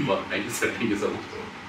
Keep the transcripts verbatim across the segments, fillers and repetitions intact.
Thank you sir, thank you so much.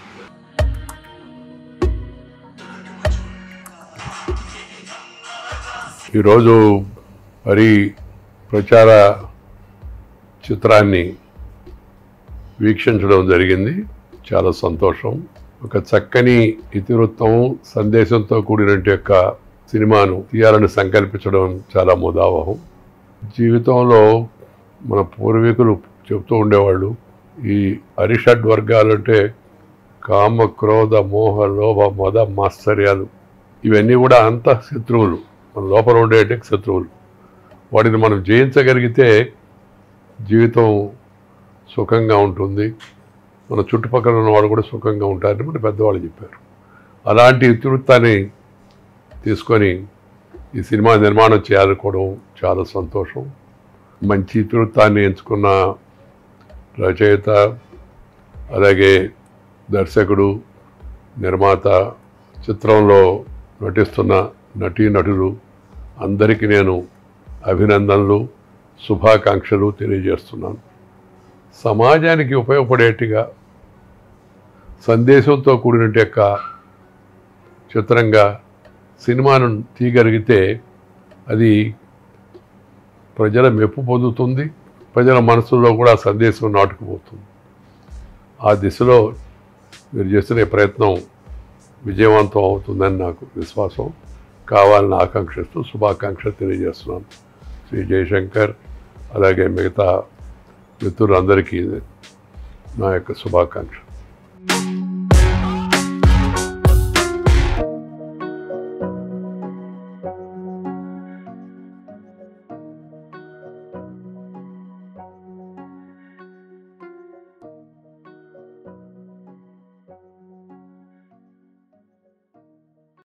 ఈరోజు మరి ప్రచార చిత్రాన్ని వీక్షించడం జరిగింది. చాలా సంతోషం. ఒక చక్కని ఇతివృత్తం సందేశంతో కూడిన యొక్క సినిమాను తీయాలని సంకల్పించడం చాలా ముదావహం. జీవితంలో మన పూర్వీకులు చెప్తూ ఉండేవాళ్ళు, ఈ అరిషడ్ వర్గాలంటే కామ, క్రోధ, మోహ, లోభ, మద, మాత్సర్యాలు ఇవన్నీ కూడా అంత శత్రువులు, మన లోపల ఉండే శత్రువులు. వాటిని మనం జయించగలిగితే జీవితం సుఖంగా ఉంటుంది, మన చుట్టుపక్కల ఉన్న వాళ్ళు కూడా సుఖంగా ఉంటారని మన పెద్దవాళ్ళు చెప్పారు. అలాంటి ఇతివృత్తాన్ని తీసుకొని ఈ సినిమా నిర్మాణం చేయాలనుకోవడం చాలా సంతోషం. మంచి ఇతివృత్తాన్ని ఎంచుకున్న రచయిత, అలాగే దర్శకుడు, నిర్మాత, చిత్రంలో నటిస్తున్న నటీనటులు అందరికీ నేను అభినందనలు, శుభాకాంక్షలు తెలియజేస్తున్నాను. సమాజానికి ఉపయోగపడేట్టుగా సందేశంతో కూడిన యొక్క చిత్రంగా సినిమాను తీయగలిగితే అది ప్రజల మెప్పు పొందుతుంది, ప్రజల మనసుల్లో కూడా సందేశం నాటుకుపోతుంది. ఆ దిశలో మీరు చేస్తున్న ప్రయత్నం విజయవంతం అవుతుందని నాకు విశ్వాసం. కావాలని ఆకాంక్షిస్తూ శుభాకాంక్షలు తెలియజేస్తున్నాను. శ్రీ జయశంకర్ అలాగే మిగతా మిత్రులందరికీ నా యొక్క శుభాకాంక్ష.